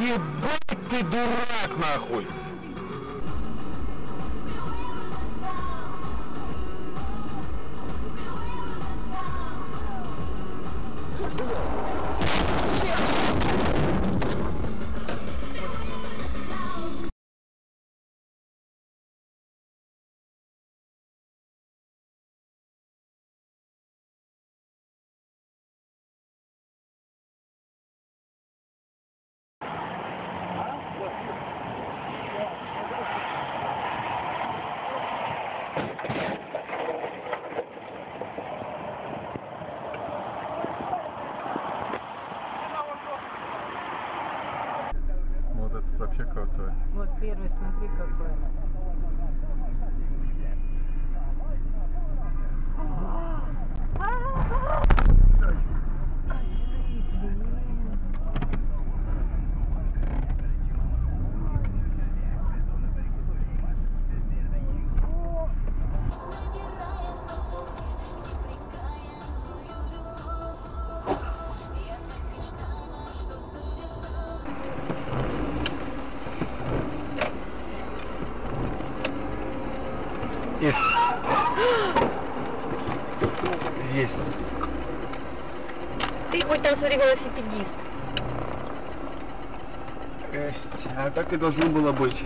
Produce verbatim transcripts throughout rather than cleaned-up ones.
Ебать ты дурак, нахуй! Вот этот вообще крутой. Вот первый, смотри какой. Есть. Есть. Ты хоть там, смотри, велосипедист. Есть. А так и должно было быть.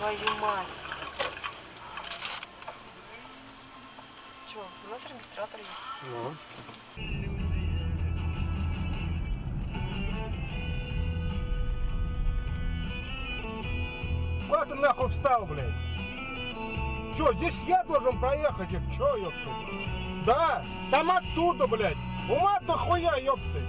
Твою мать. Че, у нас регистратор есть. Ну. Куда ты нахуй встал, блядь? Че, здесь я должен проехать их? Че, ёпты? Да, там оттуда, блядь. Ума-то хуя, ёпты.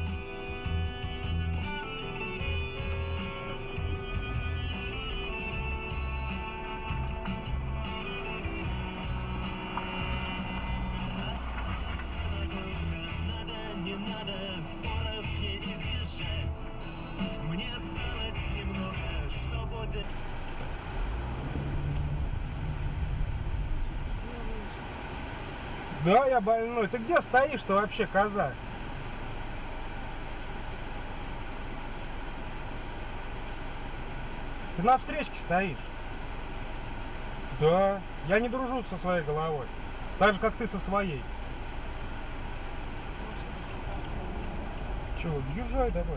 Да, я больной. Ты где стоишь-то вообще, коза? Ты на встречке стоишь. Да, я не дружу со своей головой. Так же, как ты со своей. Чего, езжай давай.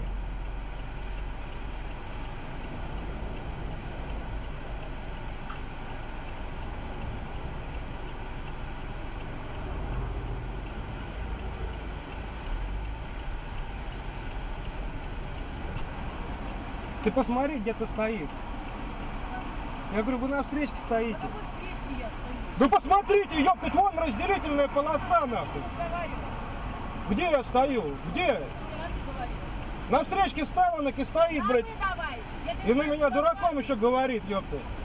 Ты посмотри, где ты стоишь. Я говорю, вы на встречке стоите. Да посмотрите, ёптать, вон разделительная полоса, нахуй. Где я стою? Где? На встречке стала, и стоит, блядь. И на меня дураком еще говорит, ёпта.